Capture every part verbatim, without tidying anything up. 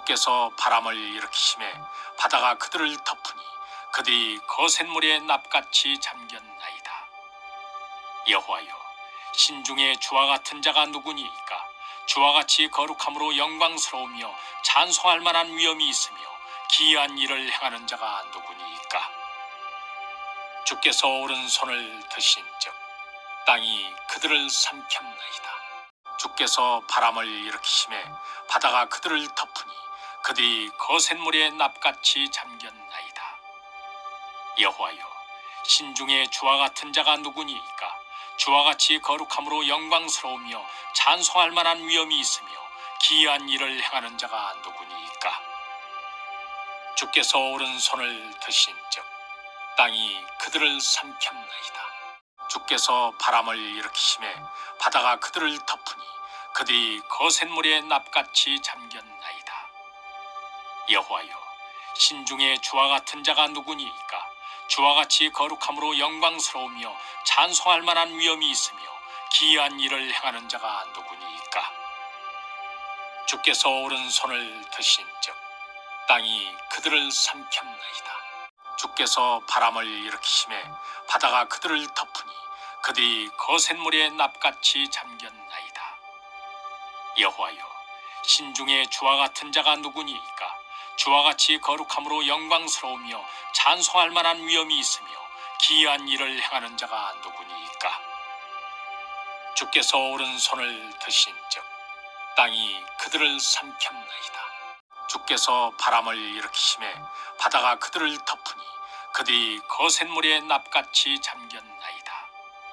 주께서 바람을 일으키심에 바다가 그들을 덮으니 그들이 거센 물에 납같이 잠겼나이다. 여호와여, 신중에 주와 같은 자가 누구니이까? 주와 같이 거룩함으로 영광스러우며 찬송할 만한 위엄이 있으며 기이한 일을 행하는 자가 누구니이까? 주께서 오른손을 드신즉 땅이 그들을 삼켰나이다. 주께서 바람을 일으키심에 바다가 그들을 덮으니 그들이 거센 물에 납같이 잠겼나이다. 여호와여, 신중에 주와 같은 자가 누구니이까? 주와 같이 거룩함으로 영광스러우며 찬송할 만한 위엄이 있으며 기이한 일을 행하는 자가 누구니이까? 주께서 오른손을 드신즉 땅이 그들을 삼켰나이다. 주께서 바람을 일으키심에 바다가 그들을 덮으니 그들이 거센 물에 납같이 잠겼나이다. 여호와여, 신중에 주와 같은 자가 누구니이까? 주와 같이 거룩함으로 영광스러우며 찬송할 만한 위엄이 있으며 기이한 일을 행하는 자가 누구니이까? 주께서 오른손을 드신즉 땅이 그들을 삼켰나이다. 주께서 바람을 일으키심에 바다가 그들을 덮으니 그들이 거센 물에 납같이 잠겼나이다. 여호와여, 신중에 주와 같은 자가 누구니이까? 주와 같이 거룩함으로 영광스러우며 찬송할 만한 위엄이 있으며 기이한 일을 행하는 자가 누구니이까? 주께서 오른손을 드신즉 땅이 그들을 삼켰나이다. 주께서 바람을 일으키심에 바다가 그들을 덮으니 그들이 거센 물에 납같이 잠겼나이다.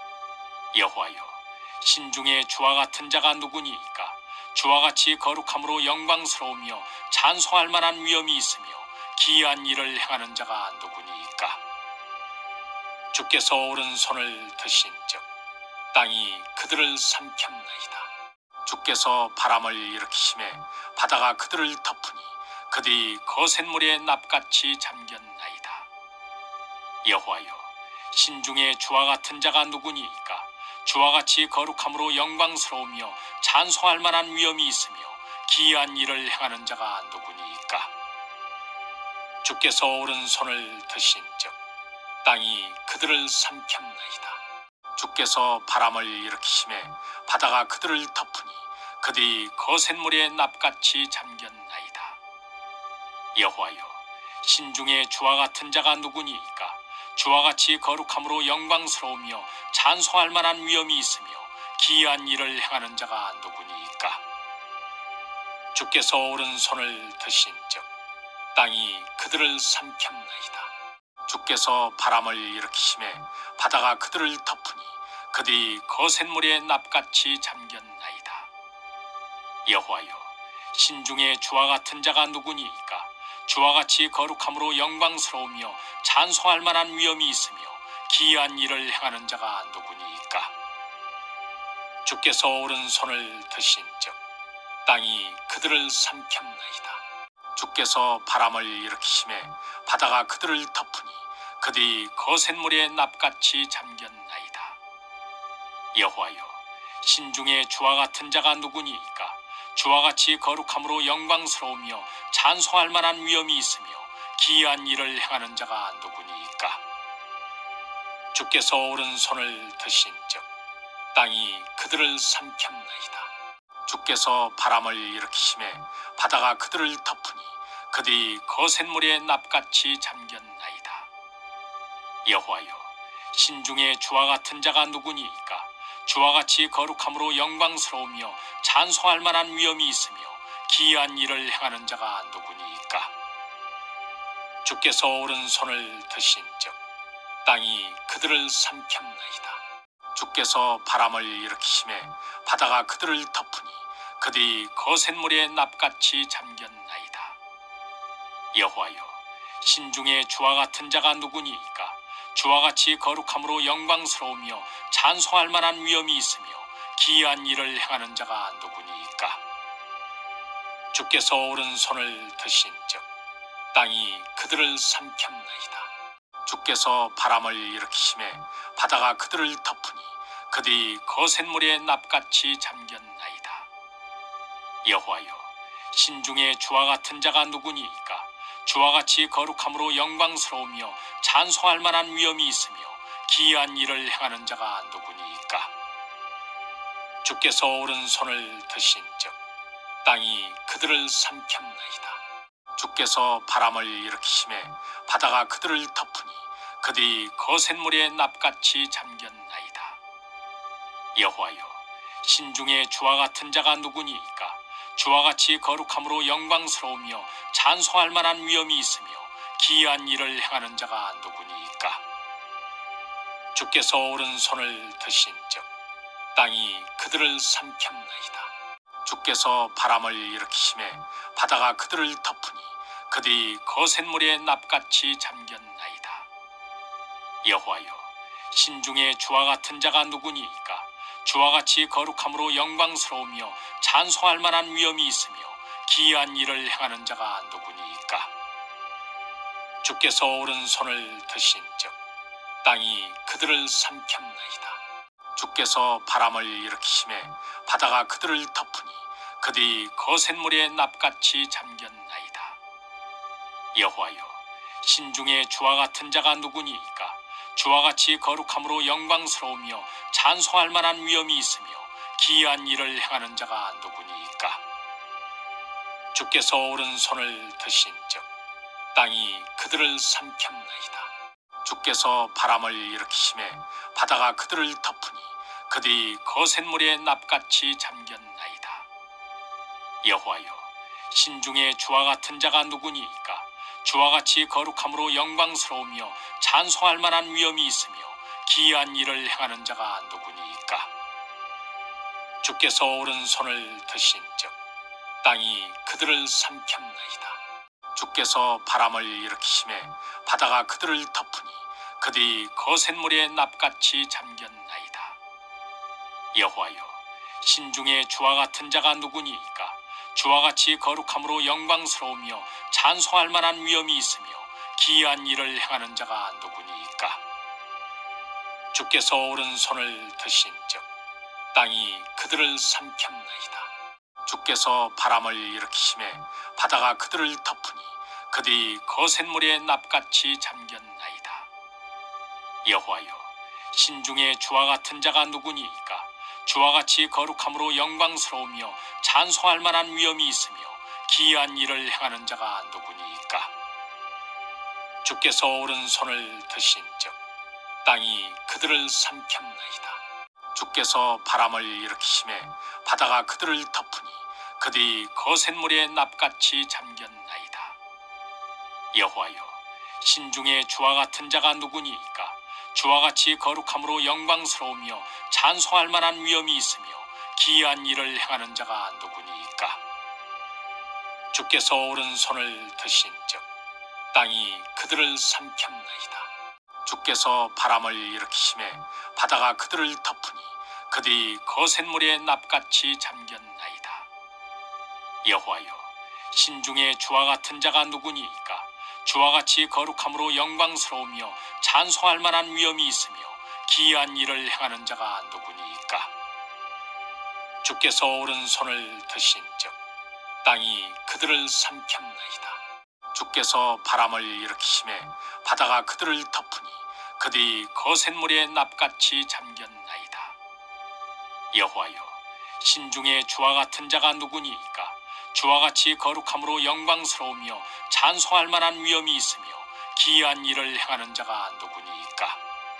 여호와여, 신중에 주와 같은 자가 누구니이까? 주와 같이 거룩함으로 영광스러우며 찬송할 만한 위엄이 있으며 기이한 일을 행하는 자가 누구니이까? 주께서 오른손을 드신즉 땅이 그들을 삼켰나이다. 주께서 바람을 일으키심에 바다가 그들을 덮으니 그들이 거센 물에 납같이 잠겼나이다. 여호와여, 신중에 주와 같은 자가 누구니이까? 주와 같이 거룩함으로 영광스러우며 찬송할 만한 위엄이 있으며 기이한 일을 행하는 자가 누구니이까? 주께서 오른손을 드신즉 땅이 그들을 삼켰나이다. 주께서 바람을 일으키심에 바다가 그들을 덮으니 그들이 거센 물에 납같이 잠겼나이다. 여호와여, 신중에 주와 같은 자가 누구니이까? 주와 같이 거룩함으로 영광스러우며 찬송할 만한 위엄이 있으며 기이한 일을 행하는 자가 누구니이까? 주께서 오른손을 드신즉 땅이 그들을 삼켰나이다. 주께서 바람을 일으키심에 바다가 그들을 덮으니 그들이 거센 물에 납같이 잠겼나이다. 여호와여, 신중에 주와 같은 자가 누구니이까? 주와 같이 거룩함으로 영광스러우며 찬송할 만한 위엄이 있으며 기이한 일을 행하는 자가 누구니이까? 주께서 오른손을 드신즉 땅이 그들을 삼켰나이다. 주께서 바람을 일으키심에 바다가 그들을 덮으니 그들이 거센 물에 납같이 잠겼나이다. 여호와여, 신중에 주와 같은 자가 누구니이까? 주와 같이 거룩함으로 영광스러우며 찬송할 만한 위엄이 있으며 기이한 일을 행하는 자가 누구니이까? 주께서 오른손을 드신즉 땅이 그들을 삼켰나이다. 주께서 바람을 일으키심에 바다가 그들을 덮으니 그들이 거센 물에 납같이 잠겼나이다. 여호와여, 신중에 주와 같은 자가 누구니이까? 주와 같이 거룩함으로 영광스러우며 찬송할 만한 위엄이 있으며 기이한 일을 행하는 자가 누구니이까? 주께서 오른손을 드신즉 땅이 그들을 삼켰나이다. 주께서 바람을 일으키심에 바다가 그들을 덮으니 그들이 거센 물에 납같이 잠겼나이다. 여호와여, 신중에 주와 같은 자가 누구니이까? 주와 같이 거룩함으로 영광스러우며 찬송할 만한 위엄이 있으며 기이한 일을 행하는 자가 누구니이까? 주께서 오른손을 드신즉 땅이 그들을 삼켰나이다. 주께서 바람을 일으키심에 바다가 그들을 덮으니 그들이 거센 물에 납같이 잠겼나이다. 여호와여, 신중에 주와 같은 자가 누구니이까? 주와 같이 거룩함으로 영광스러우며 찬송할 만한 위엄이 있으며 기이한 일을 행하는 자가 누구니이까? 주께서 오른손을 드신즉 땅이 그들을 삼켰나이다. 주께서 바람을 일으키심에 바다가 그들을 덮으니 그들이 거센 물에 납같이 잠겼나이다. 여호와여, 신중에 주와 같은 자가 누구니이까? 주와 같이 거룩함으로 영광스러우며 찬송할 만한 위엄이 있으며 기이한 일을 행하는 자가 누구니이까? 주께서 오른손을 드신즉 땅이 그들을 삼켰나이다. 주께서 바람을 일으키심에 바다가 그들을 덮으니 그들이 거센 물에 납같이 잠겼나이다. 여호와여, 신중에 주와 같은 자가 누구니이까? 주와 같이 거룩함으로 영광스러우며 찬송할 만한 위엄이 있으며 기이한 일을 행하는 자가 누구니이까? 주께서 오른손을 드신즉 땅이 그들을 삼켰나이다. 주께서 바람을 일으키심에 바다가 그들을 덮으니 그들이 거센 물에 납같이 잠겼나이다. 여호와여, 신중에 주와 같은 자가 누구니이까? 주와 같이 거룩함으로 영광스러우며 찬송할 만한 위엄이 있으며 기이한 일을 행하는 자가 누구니이까? 주께서 오른손을 드신즉 땅이 그들을 삼켰나이다. 주께서 바람을 일으키심에 바다가 그들을 덮으니 그들이 거센 물에 납같이 잠겼나이다. 여호와여, 신중에 주와 같은 자가 누구니이까? 주와 같이 거룩함으로 영광스러우며 찬송할 만한 위엄이 있으며 기이한 일을 행하는 자가 누구니이까? 주께서 오른손을 드신즉 땅이 그들을 삼켰나이다. 주께서 바람을 일으키심에 바다가 그들을 덮으니 그들이 거센 물에 납같이 잠겼나이다. 여호와여, 신중에 주와 같은 자가 누구니이까? 주와 같이 거룩함으로 영광스러우며 찬송할 만한 위엄이 있으며 기이한 일을 행하는 자가 누구니이까? 주께서 오른손을 드신즉 땅이 그들을 삼켰나이다. 주께서 바람을 일으키심에 바다가 그들을 덮으니 그들이 거센 물에 납같이 잠겼나이다. 여호와여, 신중에 주와 같은 자가 누구니이까? 주와 같이 거룩함으로 영광스러우며 찬송할 만한 위엄이 있으며 기이한 일을 행하는 자가 누구니이까? 주께서 오른손을 드신즉 땅이 그들을 삼켰나이다. 주께서 바람을 일으키심에 바다가 그들을 덮으니 그들이 거센 물에 납같이 잠겼나이다. 여호와여, 신중에 주와 같은 자가 누구니이까? 주와 같이 거룩함으로 영광스러우며 찬송할 만한 위엄이 있으며 기이한 일을 행하는 자가 누구니이까? 주께서 오른손을 드신즉 땅이 그들을 삼켰나이다. 주께서 바람을 일으키심에 바다가 그들을 덮으니 그들이 거센 물에 납같이 잠겼나이다. 여호와여, 신중에 주와 같은 자가 누구니이까? 주와 같이 거룩함으로 영광스러우며 찬송할 만한 위엄이 있으며 기이한 일을 행하는 자가 누구니이까? 주께서 오른손을 드신즉 땅이 그들을 삼켰나이다. 주께서 바람을 일으키심에 바다가 그들을 덮으니 그들이 거센 물에 납같이 잠겼나이다. 여호와여, 신중에 주와 같은 자가 누구니이까? 주와 같이 거룩함으로 영광스러우며 찬송할 만한 위엄이 있으며 기이한 일을 행하는 자가 누구니이까?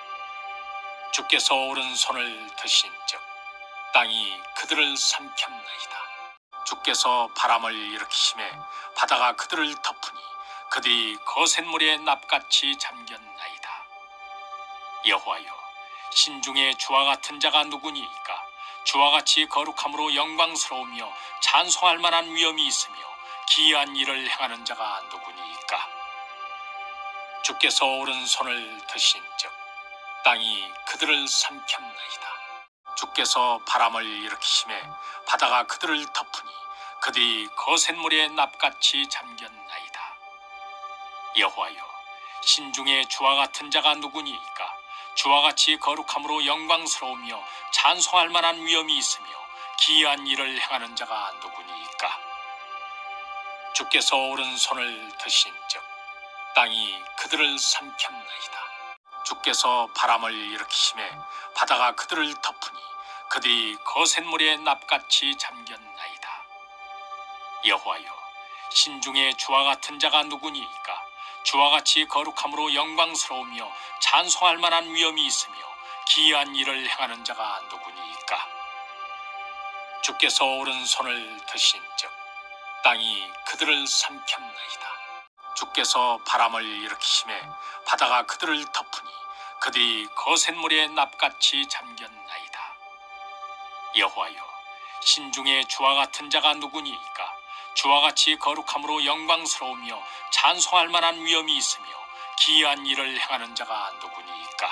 주께서 오른손을 드신즉 땅이 그들을 삼켰나이다. 주께서 바람을 일으키심에 바다가 그들을 덮으니 그들이 거센 물에 납같이 잠겼나이다. 여호와여, 신중에 주와 같은 자가 누구니이까? 주와 같이 거룩함으로 영광스러우며 찬송할 만한 위엄이 있으며 기이한 일을 행하는 자가 누구니이까? 주께서 오른손을 드신즉 땅이 그들을 삼켰나이다. 주께서 바람을 일으키심에 바다가 그들을 덮으니 그들이 거센 물에 납같이 잠겼나이다. 여호와여, 신중에 주와 같은 자가 누구니이까? 주와 같이 거룩함으로 영광스러우며 찬송할 만한 위엄이 있으며 기이한 일을 행하는 자가 누구니이까? 주께서 오른손을 드신즉 땅이 그들을 삼켰나이다. 주께서 바람을 일으키심에 바다가 그들을 덮으니 그들이 거센 물에 납같이 잠겼나이다. 여호와여, 신중에 주와 같은 자가 누구니이까? 주와 같이 거룩함으로 영광스러우며 찬송할 만한 위엄이 있으며 기이한 일을 행하는 자가 누구니이까? 주께서 오른손을 드신즉 땅이 그들을 삼켰나이다. 주께서 바람을 일으키심에 바다가 그들을 덮으니 그들이 거센 물에 납같이 잠겼나이다. 여호와여, 신중에 주와 같은 자가 누구니이까? 주와 같이 거룩함으로 영광스러우며 찬송할 만한 위엄이 있으며 기이한 일을 행하는 자가 누구니이까?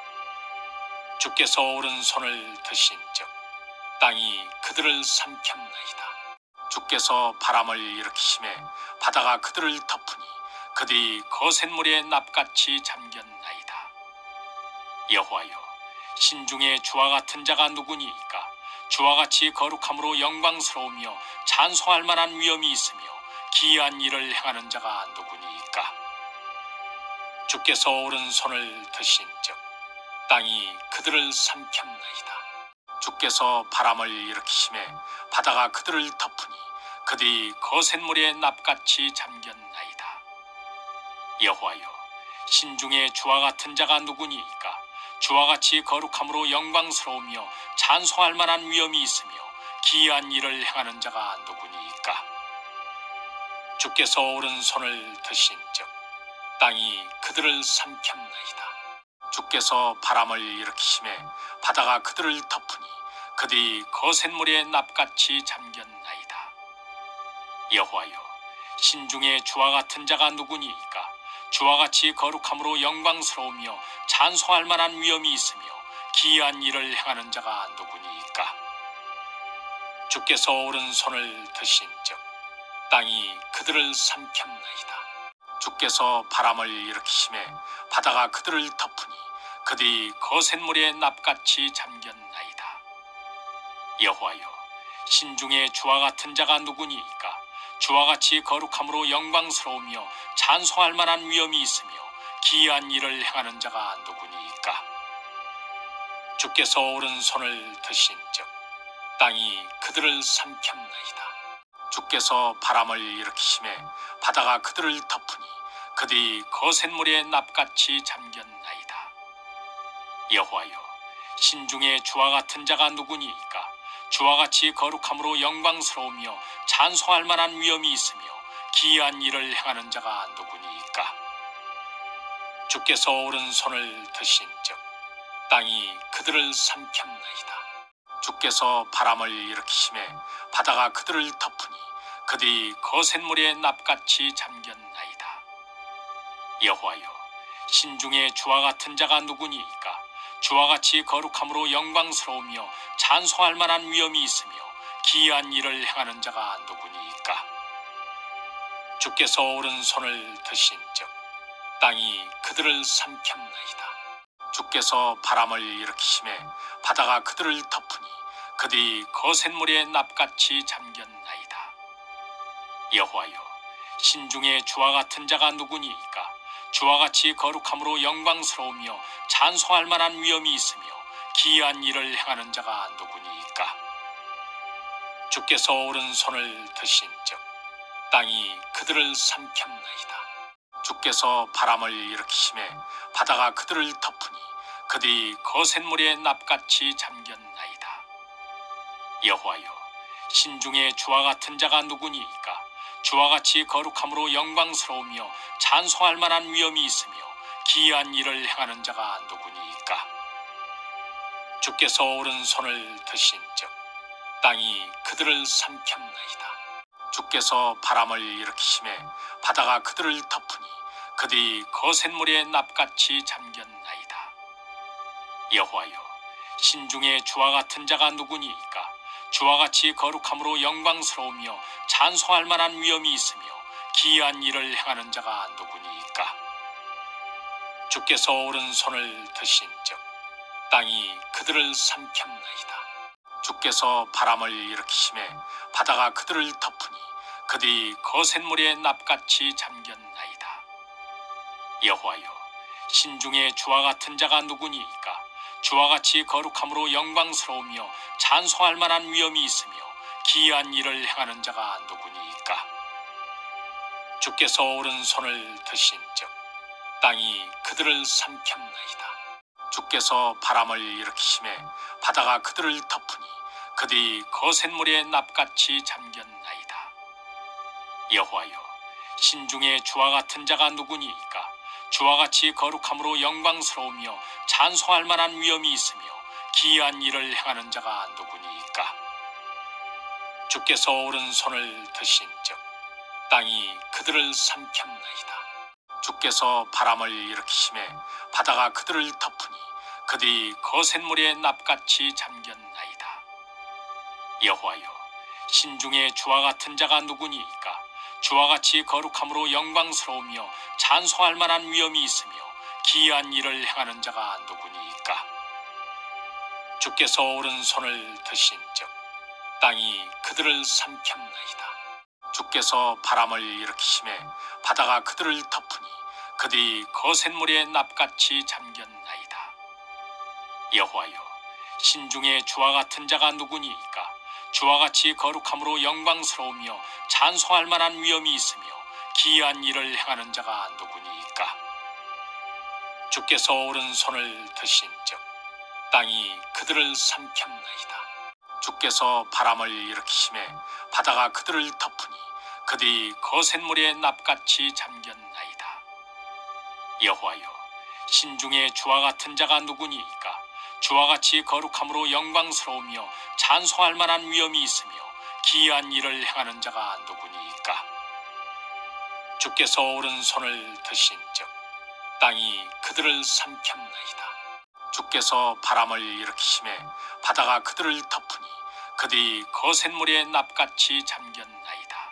주께서 오른손을 드신즉 땅이 그들을 삼켰나이다. 주께서 바람을 일으키심에 바다가 그들을 덮으니 그들이 거센 물에 납같이 잠겼나이다. 여호와여, 신중에 주와 같은 자가 누구니이까? 주와 같이 거룩함으로 영광스러우며 찬송할 만한 위엄이 있으며 기이한 일을 행하는 자가 누구니이까? 주께서 오른손을 드신즉 땅이 그들을 삼켰나이다. 주께서 바람을 일으키심에 바다가 그들을 덮으니 그들이 거센 물에 납같이 잠겼나이다. 여호와여, 신중에 주와 같은 자가 누구니이까? 주와 같이 거룩함으로 영광스러우며 찬송할 만한 위엄이 있으며 기이한 일을 행하는 자가 누구니이까? 주께서 오른손을 드신즉 땅이 그들을 삼켰나이다. 주께서 바람을 일으키심에 바다가 그들을 덮으니 그들이 거센 물에 납같이 잠겼나이다. 여호와여, 신중에 주와 같은 자가 누구니이까? 주와 같이 거룩함으로 영광스러우며 찬송할 만한 위엄이 있으며 기이한 일을 행하는 자가 누구니이까? 주께서 오른손을 드신즉 땅이 그들을 삼켰나이다. 주께서 바람을 일으키심에 바다가 그들을 덮으니 그들이 거센 물에 납같이 잠겼나이다. 여호와여, 신중에 주와 같은 자가 누구니이까? 주와 같이 거룩함으로 영광스러우며 찬송할 만한 위엄이 있으며 기이한 일을 행하는 자가 누구니이까? 주께서 오른손을 드신즉 땅이 그들을 삼켰나이다. 주께서 바람을 일으키심에 바다가 그들을 덮으니 그들이 거센 물에 납같이 잠겼나이다. 여호와여, 신중에 주와 같은 자가 누구니이까? 주와 같이 거룩함으로 영광스러우며 찬송할 만한 위엄이 있으며 기이한 일을 행하는 자가 누구니이까? 주께서 오른손을 드신즉 땅이 그들을 삼켰나이다. 주께서 바람을 일으키심에 바다가 그들을 덮으니 그들이 거센 물에 납같이 잠겼나이다. 여호와여, 신중에 주와 같은 자가 누구니이까? 주와 같이 거룩함으로 영광스러우며 찬송할 만한 위엄이 있으며 기이한 일을 행하는 자가 누구니이까? 주께서 오른손을 드신즉 땅이 그들을 삼켰나이다. 주께서 바람을 일으키심에 바다가 그들을 덮으니 그들이 거센 물에 납같이 잠겼나이다. 여호와여, 신중에 주와 같은 자가 누구니이까? 주와 같이 거룩함으로 영광스러우며 찬송할 만한 위엄이 있으며 기이한 일을 행하는 자가 누구니이까? 주께서 오른손을 드신즉 땅이 그들을 삼켰나이다. 주께서 바람을 일으키심에 바다가 그들을 덮으니 그들이 거센 물에 납같이 잠겼나이다. 여호와여, 신중에 주와 같은 자가 누구니이까? 주와 같이 거룩함으로 영광스러우며 찬송할 만한 위엄이 있으며 기이한 일을 행하는 자가 누구니이까? 주께서 오른손을 드신즉 땅이 그들을 삼켰나이다. 주께서 바람을 일으키심에 바다가 그들을 덮으니 그들이 거센 물에 납같이 잠겼나이다. 여호와여, 신중에 주와 같은 자가 누구니이까? 주와 같이 거룩함으로 영광스러우며 찬송할 만한 위엄이 있으며 기이한 일을 행하는 자가 누구니이까? 주께서 오른손을 드신즉 땅이 그들을 삼켰나이다. 주께서 바람을 일으키심에 바다가 그들을 덮으니 그들이 거센물에 납같이 잠겼나이다. 여호와여, 신중에 주와 같은 자가 누구니이까? 주와 같이 거룩함으로 영광스러우며 찬송할 만한 위엄이 있으며 기이한 일을 행하는 자가 누구니이까? 주께서 오른손을 드신즉 땅이 그들을 삼켰나이다. 주께서 바람을 일으키심에 바다가 그들을 덮으니 그들이 거센물에 납같이 잠겼나이다. 여호와여, 신중에 주와 같은 자가 누구니이까? 주와 같이 거룩함으로 영광스러우며 찬송할 만한 위엄이 있으며 기이한 일을 행하는 자가 누구니이까? 주께서 오른손을 드신즉 땅이 그들을 삼켰나이다. 주께서 바람을 일으키심에 바다가 그들을 덮으니 그들이 거센물에 납같이 잠겼나이다. 여호와여, 신중에 주와 같은 자가 누구니이까? 주와 같이 거룩함으로 영광스러우며 찬송할 만한 위엄이 있으며 기이한 일을 행하는 자가 누구니이까? 주께서 오른손을 드신즉 땅이 그들을 삼켰나이다. 주께서 바람을 일으키심에 바다가 그들을 덮으니 그들이 거센물에 납같이 잠겼나이다. 여호와여, 신중에 주와 같은 자가 누구니이까? 주와 같이 거룩함으로 영광스러우며 찬송할 만한 위엄이 있으며 기이한 일을 행하는 자가 누구니이까? 주께서 오른손을 드신즉 땅이 그들을 삼켰나이다. 주께서 바람을 일으키심에 바다가 그들을 덮으니 그들이 거센물에 납같이 잠겼나이다. 여호와여, 신중에 주와 같은 자가 누구니이까? 주와 같이 거룩함으로 영광스러우며 찬송할 만한 위엄이 있으며 기이한 일을 행하는 자가 누구니이까? 주께서 오른손을 드신즉 땅이 그들을 삼켰나이다. 주께서 바람을 일으키심에 바다가 그들을 덮으니 그들이 거센물에 납같이 잠겼나이다.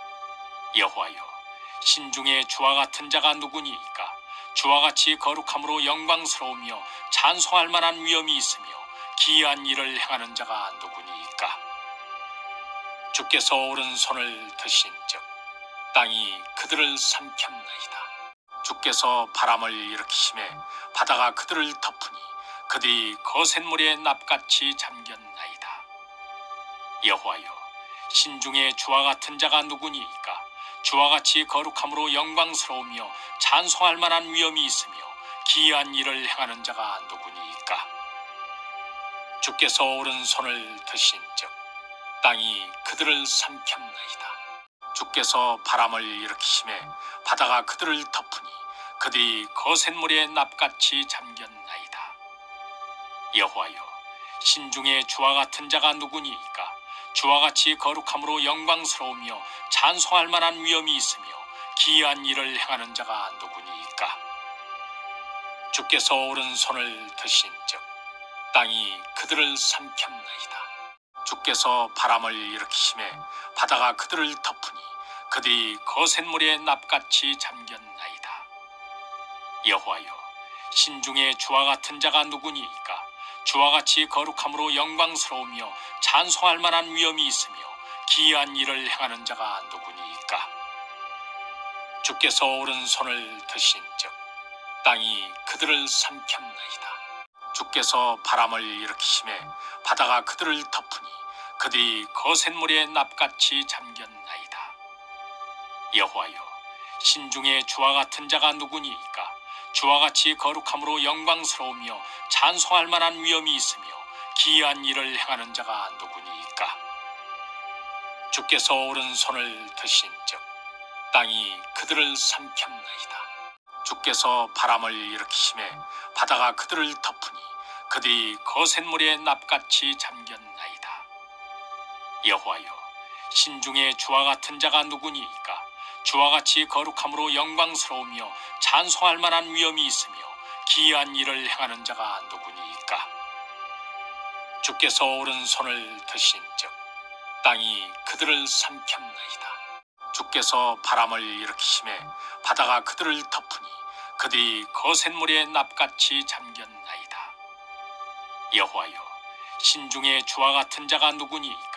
여호와여, 신중에 주와 같은 자가 누구니이까? 주와 같이 거룩함으로 영광스러우며 찬송할 만한 위엄이 있으며 기이한 일을 행하는 자가 누구니이까? 주께서 오른손을 드신즉 땅이 그들을 삼켰나이다. 주께서 바람을 일으키심에 바다가 그들을 덮으니 그들이 거센물에 납같이 잠겼나이다. 여호와여, 신중에 주와 같은 자가 누구니이까? 주와 같이 거룩함으로 영광스러우며 찬송할 만한 위엄이 있으며 기이한 일을 행하는 자가 누구니이까? 주께서 오른손을 드신즉 땅이 그들을 삼켰나이다. 주께서 바람을 일으키심에 바다가 그들을 덮으니 그들이 거센물에 납같이 잠겼나이다. 여호와여, 신중에 주와 같은 자가 누구니이까? 주와 같이 거룩함으로 영광스러우며 찬송할 만한 위엄이 있으며 기이한 일을 행하는 자가 누구니이까? 주께서 오른손을 드신즉 땅이 그들을 삼켰나이다. 주께서 바람을 일으키심에 바다가 그들을 덮으니 그들이 거센물에 납같이 잠겼나이다. 여호와여, 신중에 주와 같은 자가 누구니이까? 주와 같이 거룩함으로 영광스러우며 찬송할 만한 위엄이 있으며 기이한 일을 행하는 자가 누구니이까? 주께서 오른손을 드신즉 땅이 그들을 삼켰나이다. 주께서 바람을 일으키심에 바다가 그들을 덮으니 그들이 거센물에 납같이 잠겼나이다. 여호와여, 신중에 주와 같은 자가 누구니이까? 주와 같이 거룩함으로 영광스러우며 찬송할 만한 위엄이 있으며 기이한 일을 행하는 자가 누구니이까? 주께서 오른손을 드신즉 땅이 그들을 삼켰나이다. 주께서 바람을 일으키심에 바다가 그들을 덮으니 그들이 거센물에 납같이 잠겼나이다. 여호와여, 신중에 주와 같은 자가 누구니이까? 주와 같이 거룩함으로 영광스러우며 찬송할 만한 위엄이 있으며 기이한 일을 행하는 자가 누구니이까? 주께서 오른손을 드신즉 땅이 그들을 삼켰나이다. 주께서 바람을 일으키심에 바다가 그들을 덮으니 그들이 거센물에 납같이 잠겼나이다. 여호와여, 신중에 주와 같은 자가 누구니이까?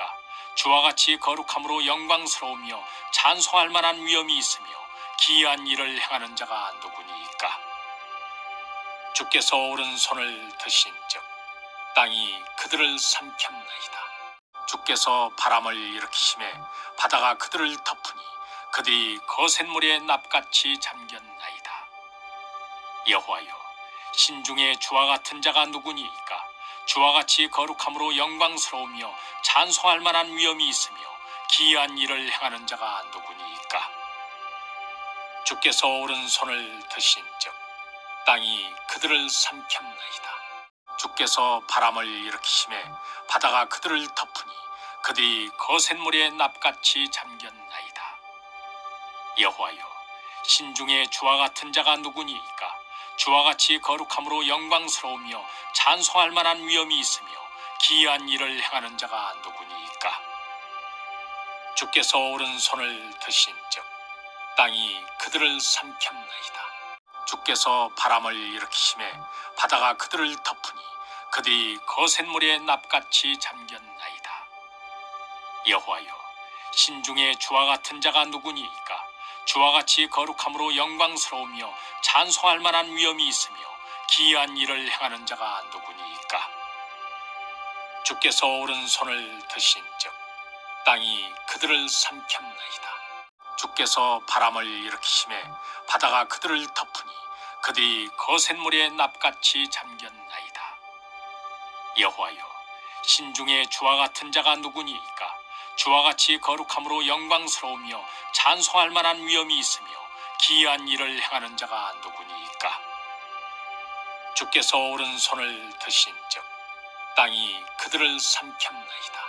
주와 같이 거룩함으로 영광스러우며 찬송할 만한 위엄이 있으며 기이한 일을 행하는 자가 누구니이까? 주께서 오른손을 드신즉 땅이 그들을 삼켰나이다. 주께서 바람을 일으키심에 바다가 그들을 덮으니 그들이 거센 물에 납같이 잠겼나이다. 여호와여, 신중에 주와 같은 자가 누구니이까? 주와 같이 거룩함으로 영광스러우며 찬송할 만한 위엄이 있으며 기이한 일을 행하는 자가 누구니이까? 주께서 오른손을 드신즉 땅이 그들을 삼켰나이다. 주께서 바람을 일으키심에 바다가 그들을 덮으니 그들이 거센 물에 납같이 잠겼나이다. 여호와여, 신중에 주와 같은 자가 누구니이까? 주와 같이 거룩함으로 영광스러우며 찬송할 만한 위엄이 있으며 기이한 일을 행하는 자가 누구니이까? 주께서 오른손을 드신즉 땅이 그들을 삼켰나이다. 주께서 바람을 일으키심에 바다가 그들을 덮으니 그들이 거센 물에 납같이 잠겼나이다. 여호와여, 신중에 주와 같은 자가 누구니이까? 주와 같이 거룩함으로 영광스러우며 찬송할 만한 위엄이 있으며 기이한 일을 행하는 자가 누구니이까? 주께서 오른손을 드신즉 땅이 그들을 삼켰나이다. 주께서 바람을 일으키심에 바다가 그들을 덮으니 그들이 거센 물에 납같이 잠겼나이다. 여호와여, 신중에 주와 같은 자가 누구니이까? 주와 같이 거룩함으로 영광스러우며 찬송할 만한 위엄이 있으며 기이한 일을 행하는 자가 누구니이까? 주께서 오른손을 드신즉 땅이 그들을 삼켰나이다.